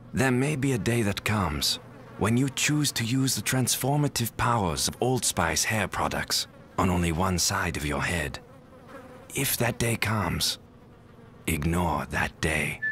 There may be a day that comes when you choose to use the transformative powers of Old Spice hair products on only one side of your head. If that day comes, ignore that day.